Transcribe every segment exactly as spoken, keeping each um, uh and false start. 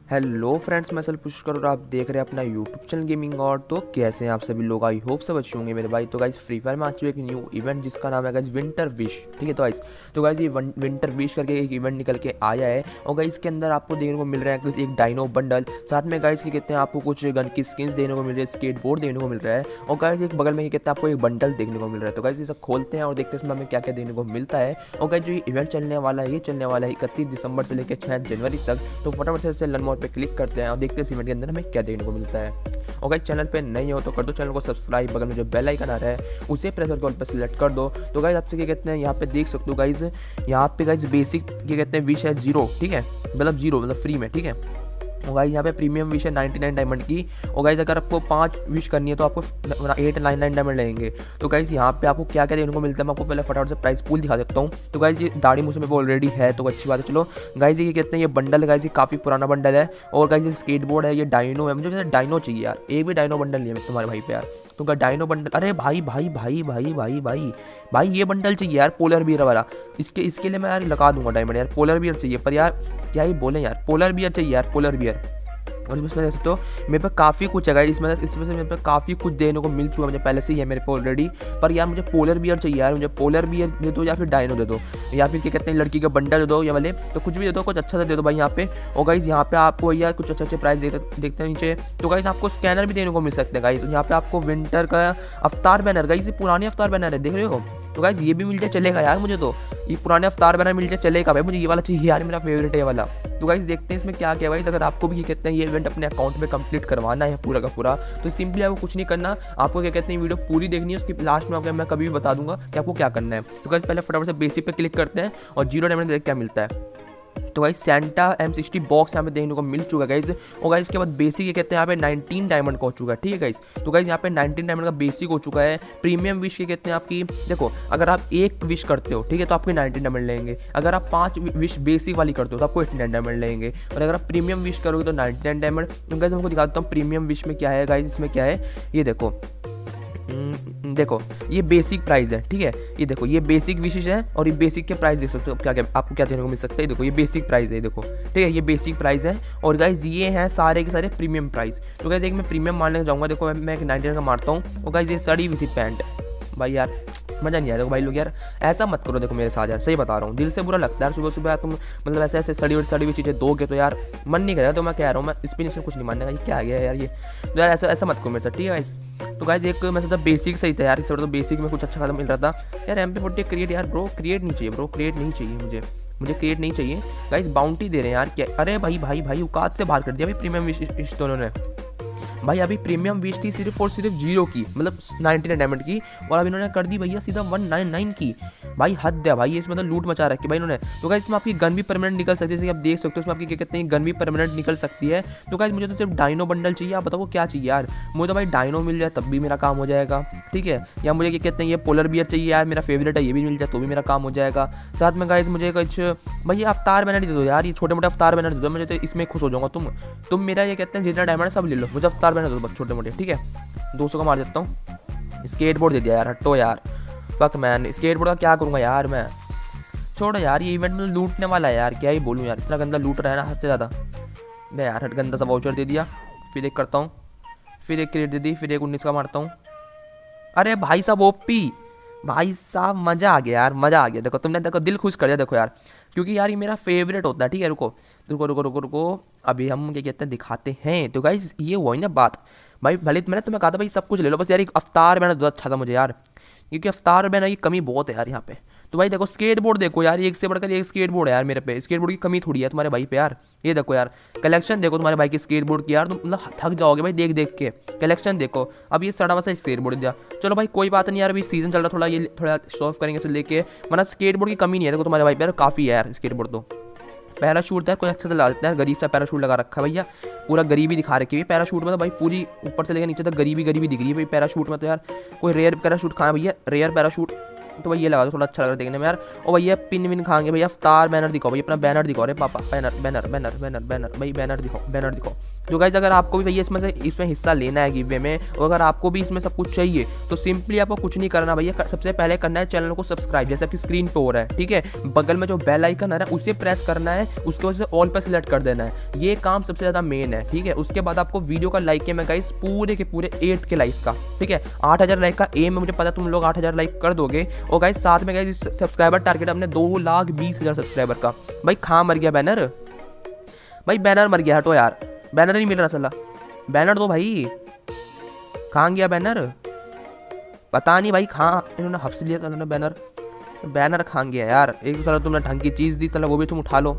Hello friends, मैं सल पुष्कर और आप देख रहे हैं अपना यूट्यूब चैनल गेमिंग। और तो कैसे हैं आप सभी लोग? आई होप सब अच्छे होंगे मेरे भाई। तो गाइस फ्री फायर में आ चुका एक न्यू इवेंट जिसका नाम है गाइस विंटर विश। ठीक है, तो गाइस तो गाइस ये विंटर विश करके एक इवेंट निकल के आया है और गाइस इसके अंदर आपको देखने को मिल रहा है एक डायनो बंडल, साथ में गाइस ये कहते हैं आपको कुछ गन की स्किन्स देखने को मिल रही है, स्केट बोर्ड देखने को मिल रहा है और गाइस एक बगल में ये कहते हैं आपको एक बंडल देखने को मिल रहा है। तो गाइस ये सब खोलते हैं और देखते हैं इसमें हमें क्या क्या देखने को मिलता है। और गाइस जो ये इवेंट चलने वाला है ये चलने वाला है इकतीस दिसंबर से लेकर छह जनवरी तक। तो फटाफट से लर्न मोड पे क्लिक करते हैं और देखते हैं इवेंट के अंदर हमें क्या देखने को मिलता है। और गाइस चैनल पे नहीं हो तो कर दो चैनल को सब्सक्राइब, बगल में जो बेल आइकन आ रहा है उसे प्रेस करके ऑल पे सिलेक्ट कर दो। तो गाइस आपसे क्या कहते हैं यहाँ पे देख सकते हो गाइस, यहाँ पे गाइस बेसिक क्या कहते हैं विश है जीरो। ठीक है, मतलब जीरो मतलब फ्री में। ठीक है, और गाइस यहाँ पे प्रीमियम विश है निन्यानवे डायमंड की। और गाइस अगर आपको पांच विश करनी है तो आपको एट नाइन नाइन डायमंड लगेंगे। तो गाइस यहाँ पे आपको क्या क्या देखने को मिलता है मैं आपको पहले फटाफट से प्राइस पूल दिखा देता हूँ। तो गाइस ये दाढ़ी मुझे में ऑलरेडी है तो अच्छी बात है। चलो गाइस ये कहते हैं ये बंडल है गाइस, ये काफ़ी पुराना बंडल है। और गाइस ये स्केट बोर्ड है, ये डायनो है। मुझे वैसे डायनो चाहिए यार, एक भी डायनो बंडल नहीं है तुम्हारे भाई पे यार। तो डायनो बंडल, अरे भाई भाई भाई भाई भाई भाई भाई ये बंडल चाहिए यार, पोलर बियर वाला। इसके इसके लिए मैं यार लगा दूंगा डायमंड यार। पोलर बियर चाहिए, पर यार क्या ही बोले यार, पोलर बियर चाहिए यार, पोलर बियर। और इसमें देख सकते हो मेरे पे काफ़ी कुछ है इसमें इसमें से मेरे पे काफ़ी कुछ देने को मिल चुका है, मुझे पहले से ही है मेरे पे ऑलरेडी। पर यार मुझे पोलर बियर चाहिए यार, मुझे पोलर बियर दे दो या फिर डायनो दे दो या फिर क्या कहते हैं लड़की का बंडल दे दो या वाले, तो कुछ भी दे दो, कुछ अच्छा सा दे दो भाई यहाँ पे। और गाइस यहाँ पे आपको यार कुछ अच्छे अच्छे प्राइस देखते देखते हैं नीचे। तो गाइस आपको स्कैनर भी देने को मिल सकते हैं गाइस। तो यहाँ पे आपको विंटर का अवतार बैनर, गाइस ये पुरानी अवतार बैनर है, देख रहे हो। तो गाइस ये भी मिल जाए चलेगा यार, मुझे तो ये पुराने अवतार बैनर मिल जाए चलेगा भाई, मुझे ये वाला चाहिए यार, मेरा फेवरेट है वाला। तो गाइस देखते हैं इसमें क्या क्या गाइस। अगर आपको भी ये कहते हैं ये इवेंट अपने अकाउंट में कंप्लीट करवाना है पूरा का पूरा, तो सिंपली आपको कुछ नहीं करना, आपको क्या कहते हैं वीडियो पूरी देखनी है, उसकी लास्ट में मैं कभी भी बता दूंगा कि आपको क्या करना है। तो गाइस पहले फटाफट से बेसिक पे क्लिक करते हैं और जीरो डायमंड देख क्या मिलता है। तो guys Santa M sixty box यहाँ पे देखने को मिल चुका है गाइस। और गाइस इसके बाद बेसिक ये कहते हैं यहाँ पे नाइनटीन डायमंड का हो चुका है। ठीक है गाइस, तो गाइस यहाँ पे नाइनटीन डायमंड का बेसिक हो चुका है। प्रीमियम विश के कहते हैं आपकी, देखो अगर आप एक विश करते हो ठीक है तो आपको नाइनटीन डायमंड लेंगे, अगर आप पांच विश बेसिक वाली करते हो तो आपको एटी नाइन डायमंड लेंगे, और अगर आप प्रीमियम विश करोगे तो नाइनटी नाइन डायमंड। तो गाइस हमको दिखाता हूँ प्रीमियम विश में क्या है गाइस। इसमें क्या है ये देखो, देखो ये बेसिक प्राइस है। ठीक है, ये देखो ये बेसिक विशेष है और ये बेसिक के प्राइस देख सकते हो क्या क्या आपको क्या देखने को मिल सकता है। देखो ये बेसिक प्राइस है, देखो ठीक है ये बेसिक प्राइस है। और गाइस ये हैं सारे के सारे प्रीमियम प्राइस। तो गाइस एक मैं प्रीमियम मारने जाऊँगा, देखो मैं एक नाइनटीन का मारता हूँ। और गाइस ये सड़ी हुई सी पैंट भाई यार मज़ा नहीं आया। देखो भाई लोग यार ऐसा मत करो, देखो मेरे साथ यार सही बता रहा हूँ, दिल से बुरा लगता है यार। सुबह सुबह तुम मतलब ऐसे ऐसे सड़ी हुई सड़ी हुई चीज़ें दोगे तो यार मन नहीं करेगा। तो मैं कह रहा हूँ मैं इस पर कुछ नहीं मानने का, ये क्या आ गया यार ये। तो यार ऐसा ऐसा मत करो मेरे साथ, ठीक है गाइस। तो गाइस एक मैं सोचा बेसिक सही था यार, इस तो बेसिक में कुछ अच्छा खासा मिल रहा था यार। एम पी फोर्टी क्रिएट यार ब्रो, क्रिएट नहीं चाहिए ब्रो, क्रिएट नहीं चाहिए मुझे, मुझे क्रिएट नहीं चाहिए गाइस। बाउंटी दे रहे हैं यार क्या, अरे भाई भाई भाई औकात से बाहर कर दिया भाई प्रीमियम विश तो उन्होंने भाई। अभी प्रीमियम विश थी सिर्फ और सिर्फ जीरो की, मतलब नाइनटी नाइन डायमंड की, और अब इन्होंने कर दी भैया सीधा वन नाइन नाइन की। भाई हद है भाई, ये इसमें मतलब लूट मचा रखी भाई इन्होंने। तो गाइस इसमें आपकी गन भी परमानेंट निकल सकती है, जैसे आप देख सकते हो इसमें आपकी क्या कहते हैं गन भी परमानेंट निकल सकती है। तो गाइस मुझे तो सिर्फ डायनो बंडल चाहिए, आप बताओ क्या चाहिए यार। मुझे तो भाई डायनो मिल जाए तब भी मेरा काम हो जाएगा, ठीक है। या मुझे क्या कहते हैं ये पोलर बियर चाहिए यार, मेरा फेवरेट है, ये भी मिल जाए तो भी मेरा काम हो जाएगा। साथ में गाइस मुझे कुछ भाई ये अवतार बैनर दे दो यार, ये छोटे मोटे अवतार बैनर दे दो, मुझे तो इसमें खुश हो जाऊंगा। तुम तुम मेरा ये कहते हैं जितना डायमंड सब ले लो, मुझे अवतार बैनर दो बस छोटे मोटे, ठीक है। दो सौ का मार देता हूँ। स्केट बोर्ड दे दिया यार, हटो यार, फक मैन। स्केट बोर्ड का क्या करूँगा यार मैं, छोड़ो यार। ये इवेंट में लूटने वाला है यार, क्या ही बोलूँ यार, इतना गंदा लूट रहा है ना हद से ज़्यादा। मैं यार हट गंदा सा वाउचर दे दिया, फिर एक करता हूँ, फिर एक क्रेडिट दे दी, फिर एक उन्नीस का मारता हूँ। अरे भाई साहब ओपी, भाई साहब मज़ा आ गया यार, मज़ा आ गया। देखो तुमने देखो दिल खुश कर दिया देखो यार, क्योंकि यार ये मेरा फेवरेट होता है। ठीक है रुको रुको रुको रुको रुको अभी हम क्या कहते हैं दिखाते हैं। तो गाइस ये हुआ ही ना बात भाई, भले मैंने तुम्हें कहा था भाई सब कुछ ले लो, बस यार एक अवतार बैनर दो अच्छा था मुझे यार, क्योंकि अवतार बैनर की कमी बहुत है यार यहाँ पे। तो भाई देखो स्केट बोर्ड देखो यार, एक से बढ़कर एक स्केट बोर्ड है यार मेरे पे, स्केट बोर्ड की कमी थोड़ी है तुम्हारे भाई पे यार। ये देखो यार कलेक्शन देखो तुम्हारे भाई की स्केट बोर्ड की यार, तुम मतलब थक जाओगे भाई देख देख के। कलेक्शन देखो, अब ये सड़ा वसा स्केट बोर्ड दिया, चलो भाई कोई बात नहीं यार, अभी सीजन चल रहा थोड़ा, ये थोड़ा सॉल्व करेंगे इसे लेके, वरना स्केट बोर्ड की कमी नहीं है देखो तुम्हारे भाई पे यार, काफ़ी है यार स्केट बोर्ड। तो पैराशूट है कोई अच्छा से ला देते हैं, गरीब सा पैराशूट लगा रखा है भैया, पूरा गरीबी दिखा रखी है पैराशूट में। तो भाई पूरी ऊपर से लेकर नीचे तक गरीबी गरीबी दिख रही है भाई पैराशूट में। तो यार कोई रेयर पैराशूट खाए भैया, रेयर पैराशूट, तो भाई ये लगा दो, थोड़ा अच्छा लग रहा है देखने में यार। और भैया पिन विन खाएंगे भैया, अवतार बैनर दिखाओ भाई, अपना बैनर दिखाओ, अरे पापा banner banner banner banner banner भाई बैनर दिखाओ, बैनर दिखाओ, तो गाइज अगर आपको भी भैया इसमें से इसमें हिस्सा लेना है गिव वे में, और अगर आपको भी इसमें सब कुछ चाहिए तो सिंपली आपको कुछ नहीं करना भैया, सबसे पहले करना है चैनल को सब्सक्राइब, जैसे आपकी स्क्रीन पे हो रहा है, ठीक है। बगल में जो बेल आइकन आ रहा है उसे प्रेस करना है, उसके वजह से ऑल पर सिलेक्ट कर देना है। ये काम सबसे ज़्यादा मेन है, ठीक है। उसके बाद आपको वीडियो का लाइक किया मैं गाइज पूरे के पूरे एट के लाइक्स का, ठीक है। आठ हज़ार लाइक का एम है, मुझे पता तुम लोग आठ हज़ार लाइक कर दोगे। और गाइज साथ में गाइज सब्सक्राइबर टारगेट अपने दो लाख बीस हज़ार सब्सक्राइबर का। भाई कहाँ मर गया बैनर, भाई बैनर मर गया, हटो यार, बैनर नहीं मिल रहा साला, बैनर दो भाई, कहाँ गया बैनर, पता नहीं भाई कहाँ इन्होंने हफ्स लिया था इन्होंने बैनर, बैनर कहाँ गया यार। एक साला तुमने ढंग की चीज़ दी साला, वो भी तुम उठा लो,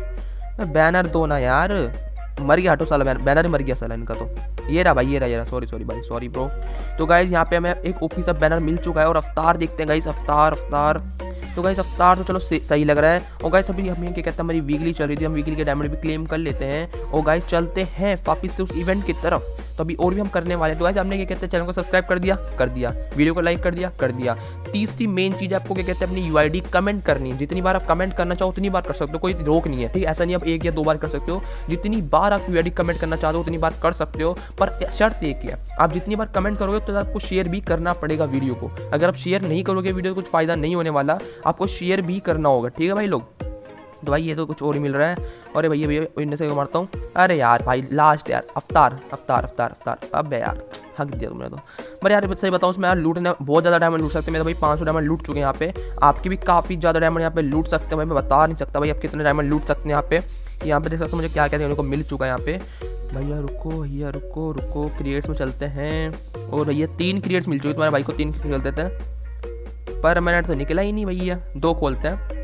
बैनर दो ना यार, मर गया, हटो साला, बैनर ही मर गया साला इनका। तो ये रहा भाई, ये रहा ये रहा, सॉरी सॉरी भाई, सॉरी ब्रो। तो गाइज यहाँ पे हमें एक ओपी सा बैनर मिल चुका है, और अवतार देखते हैं गाइज, अवतार अवतार तो गाइस अवतार तो चलो सही लग रहा है। और गाइस अभी हमें क्या कहते हैं, हमारी वीकली चल रही थी, हम वीकली के डायमंड भी क्लेम कर लेते हैं। और गाइस चलते हैं वापिस से उस इवेंट की तरफ, तो अभी और भी हम करने वाले हैं। तो गाइस आपने क्या कहते हैं चैनल को सब्सक्राइब कर दिया कर दिया वीडियो को लाइक कर दिया कर दिया तीसरी मेन चीज़ आपको क्या कहते हैं, अपनी यूआईडी कमेंट करनी है। जितनी बार आप कमेंट करना चाहो उतनी बार कर सकते हो, कोई रोक नहीं है, ठीक है। ऐसा नहीं आप एक या दो बार कर सकते हो, जितनी बार आप यूआईडी कमेंट करना चाहते हो उतनी बार कर सकते हो। पर शर्त एक है, आप जितनी बार कमेंट करोगे तो आपको शेयर भी करना पड़ेगा वीडियो को। अगर आप शेयर नहीं करोगे वीडियो को कुछ फायदा नहीं होने वाला, आपको शेयर भी करना होगा, ठीक है भाई लोग। तो भाई ये तो कुछ और ही मिल रहा है। अरे भैया भैया इनमें से मारता हूँ, अरे यार भाई लास्ट यार, अवतार अवतार अवतार अवतार, अब यार हक दिया तुमने तो। पर यार सही बताऊँ उसमें यार लूटने बहुत ज़्यादा डायमंड लूट सकते हैं। मेरे भाई पाँच सौ डायमंड लूट चुके हैं यहाँ पे, आपके भी काफ़ी ज़्यादा डायमंड यहाँ पे लूट सकते हैं भाई, मैं बता नहीं सकता भाई आप कितने डायमंड लूट सकते हैं यहाँ पे। यहाँ पे देख सकते हो मुझे क्या क्या देने को मिल चुका है यहाँ पे। भैया रुको भैया रुको रुको, क्रिएट्स में चलते हैं। और भैया तीन क्रिएट्स मिल चुके तुम्हारे भाई को, तीन खेल देते हैं। पर मिनट तो निकला ही नहीं भैया, दो खोलते हैं।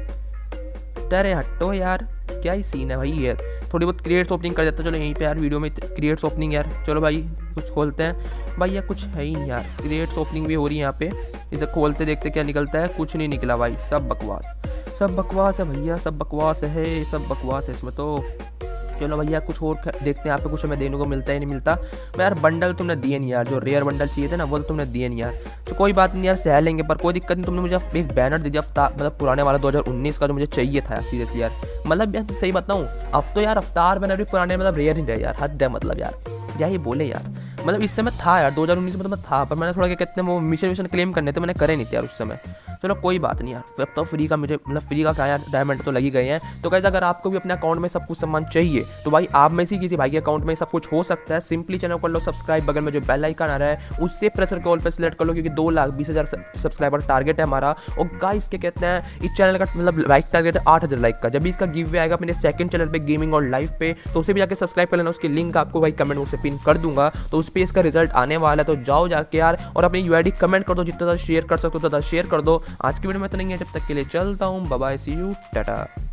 अरे हटो यार, क्या ही सीन है भाई यार। थोड़ी बहुत क्रिएट्स ओपनिंग कर देता, चलो यहीं पे यार वीडियो में क्रिएट्स ओपनिंग यार। चलो भाई कुछ खोलते हैं भाई, यार कुछ है ही नहीं यार, क्रिएट्स ओपनिंग भी हो रही है यहाँ पे। इसे खोलते देखते क्या निकलता है, कुछ नहीं निकला भाई, सब बकवास सब बकवास है भैया, सब बकवास है, सब बकवास है इसमें तो। चलो भैया कुछ और देखते हैं यहाँ पे, कुछ हमें देने को मिलता ही नहीं मिलता। मैं यार बंडल तुमने दिए नहीं यार, जो रेयर बंडल चाहिए थे ना वो तो तुमने दिए नहीं यार। तो कोई बात नहीं यार, सह लेंगे, पर कोई दिक्कत नहीं। तुमने मुझे एक बैनर दे दिया अवतार, मतलब पुराने वाला दो हज़ार उन्नीस का जो मुझे चाहिए था सीरियसली यार। मतलब यार सही बताऊँ, अब तो यार अवतार बैनर भी पुराने मतलब रेयर नहीं रहे यार, हद है मतलब यार, क्या ही बोले यार। मतलब इस समय था यार, दो हज़ार उन्नीस में तो मैं था, पर मैंने थोड़ा क्या कहते हैं वो मिशन मिशन क्लेम करने थे, मैंने करे नहीं थे यार उस समय। चलो कोई बात नहीं यार, अब तो फ्री का मुझे मतलब फ्री का क्या यार, डायमंड तो लगी गए हैं। तो गाइस अगर आपको भी अपने अकाउंट में सब कुछ सामान चाहिए तो भाई आप में से किसी भाई के अकाउंट में सब कुछ हो सकता है। सिंपली चैनल कर लो सब्सक्राइब, बगल में जो बेल आइकन आ रहा है उससे प्रेशर कॉल पर सिलेक्ट कर लो, क्योंकि दो लाख बीस हज़ार सब्सक्राइबर टारगेट है हमारा। और गाइस क्या कहते हैं इस चैनल का मतलब लाइक टारगेट है आठ हज़ार लाइक का। जब भी इसका गिव वे आएगा अपने सेकंड चैनल पे गेमिंग और लाइव पे, तो उसे भी जाकर सब्सक्राइब कर लेना। उसकी लिंक आपको भाई कमेंट बॉक्स में पिन कर दूंगा, तो उस पर इसका रिजल्ट आने वाला है। तो जाओ जाके यार और अपनी यूआईडी कमेंट कर दो, जितना ज़्यादा शेयर कर सकते हो उतना शेयर कर दो। आज की वीडियो में तो नहीं है, जब तक के लिए चलता हूँ, bye bye, see you, Tata.